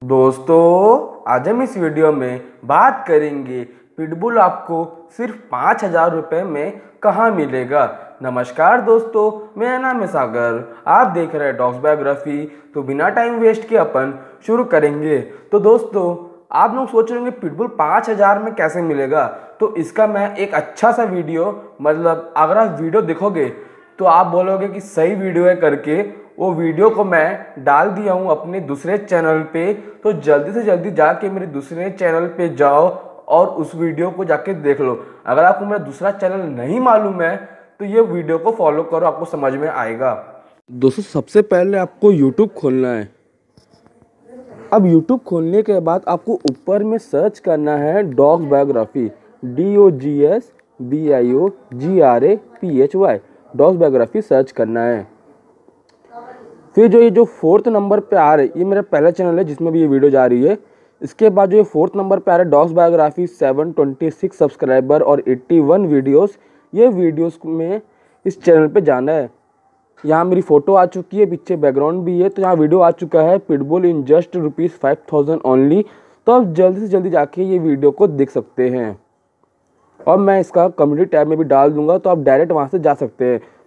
दोस्तों आज हम इस वीडियो में बात करेंगे पिटबुल आपको सिर्फ 5,000 रुपये में कहाँ मिलेगा। नमस्कार दोस्तों, मेरा नाम है सागर, आप देख रहे हैं डॉग्स बायोग्राफी। तो बिना टाइम वेस्ट के अपन शुरू करेंगे। तो दोस्तों आप लोग सोच रहे होंगे पिटबुल 5,000 में कैसे मिलेगा, तो इसका मैं एक अच्छा सा वीडियो अगर आप वीडियो देखोगे तो आप बोलोगे कि सही वीडियो है करके। वो वीडियो को मैं डाल दिया हूँ अपने दूसरे चैनल पे, तो जल्दी से जल्दी जाके मेरे दूसरे चैनल पे जाओ और उस वीडियो को जाके देख लो। अगर आपको मेरा दूसरा चैनल नहीं मालूम है तो ये वीडियो को फॉलो करो, आपको समझ में आएगा। दोस्तों सबसे पहले आपको YouTube खोलना है। अब YouTube खोलने के बाद आपको ऊपर में सर्च करना है dogs biography, DOGSBIOGRAPHY, dogs biography search करना है। फिर जो ये जो 4th नंबर पे आ रहा है, ये मेरा पहला चैनल है जिसमें भी ये वीडियो जा रही है। इसके बाद जो ये 4th नंबर पे आ रहा है डॉग्स बायोग्राफी, 726 सब्सक्राइबर और 81 वीडियोस, ये वीडियोस में इस चैनल पे जाना है। यहाँ मेरी फ़ोटो आ चुकी है, पीछे बैकग्राउंड भी है, तो यहाँ वीडियो आ चुका है पिटबुल इन जस्ट ₹5,000 ओनली। तो आप जल्दी से जल्दी जाके ये वीडियो को देख सकते हैं और मैं इसका कम्युनिटी टैब में भी डाल दूंगा, तो आप डायरेक्ट वहाँ से जा सकते हैं।